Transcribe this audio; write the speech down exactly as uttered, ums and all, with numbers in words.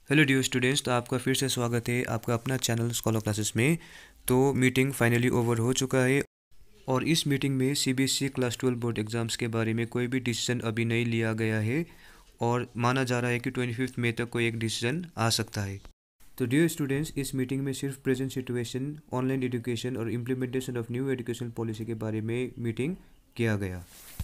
Hello dear students, तो आपका फिर से स्वागत है आपका अपना चैनल स्कॉलर क्लासेस में। तो मीटिंग फाइनली ओवर हो चुका है और इस मीटिंग में CBSE class twelve board exams के बारे में कोई भी डिसीजन अभी नहीं लिया गया है और माना जा रहा है कि ट्वेंटी फिफ्थ मई तक कोई एक डिसीजन आ सकता है। तो डियर स्टूडेंट्स, इस मीटिंग में सिर्फ प्रेजेंट सिचुएशन, ऑनलाइन एजुकेशन और implementation of new education policy के बारे में मीटिंग किया गया।